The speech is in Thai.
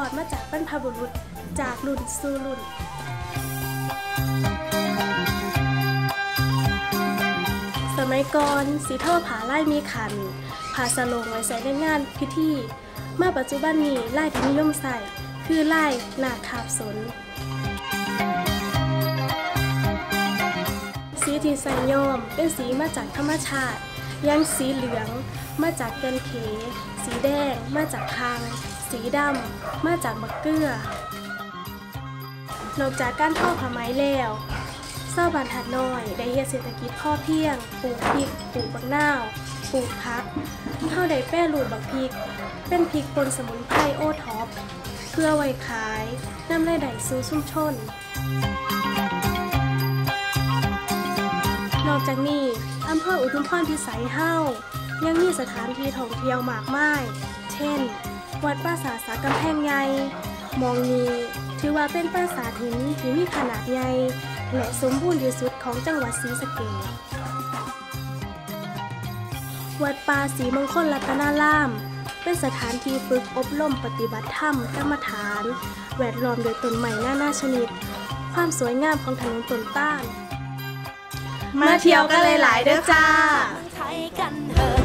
ดมาจากบรรพบุรุษจากรุ่นสู่รุ่นสมัยก่อนสีทอผ้าลายมีขันผ้าสลงไว้ใส่ในงานพิธีเมื่อปัจจุบันนี้ลายที่นิยมใส่คือลายหน้าคาบสนสีที่ใส่ย้อมเป็นสีมาจากธรรมชาติอย่างสีเหลืองมาจากแกนเขสีแดงมาจากคางสีดำมาจากมะเกือนอกจากการทอผ้าไหมแล้วชาวบ้านหัดน้อยได้เฮ็ดเศรษฐกิจพอเพียงปลูกพริกปลูกบักนาวปลูกผักเฮาได้แปรรูปบักพริกเป็นพริกป่นสมุนไพรโอท็อปเพื่อไว้ขายนำรายได้สู่ชุมชนนอกจากนี้อำเภออุทุมพรพิสัยเฮายังมีสถานที่ท่องเที่ยวมากมายเช่นวัดปราสาทสากำแพงใหญ่มองนี้ถือว่าเป็นปราสาทหินที่มีขนาดใหญ่และสมบูรณ์ที่สุดของจังหวัดศรีสะเกษวัดป่าศรีมงคลรัตนารามเป็นสถานที่ฝึกอบรมปฏิบัติธรรมกรรมฐานแวดล้อมโดยต้นไม้นานาชนิดความสวยงามของถนนต้นต้านมาเที่ยวกันหลายๆเด้อจ้า